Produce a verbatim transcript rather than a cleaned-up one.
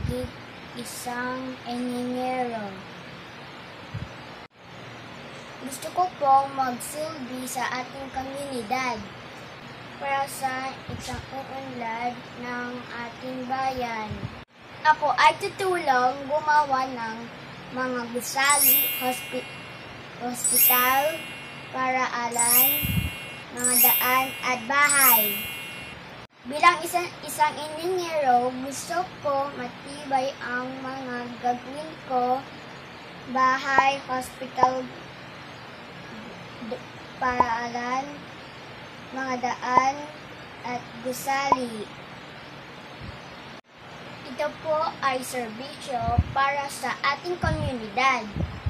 maging isang enhinyero. Gusto ko pong magsilbi sa ating komunidad para sa isang uunlad ng ating bayan. Ako ay tutulong gumawa ng mga gusali, hospi hospital, paraalan, mga daan at bahay. Bilang isang, isang enhinyero, gusto ko matibay ang mga gagawin ko, bahay, hospital, paraalan, mga daan, at gusali. Ito po ay serbisyo para sa ating komunidad.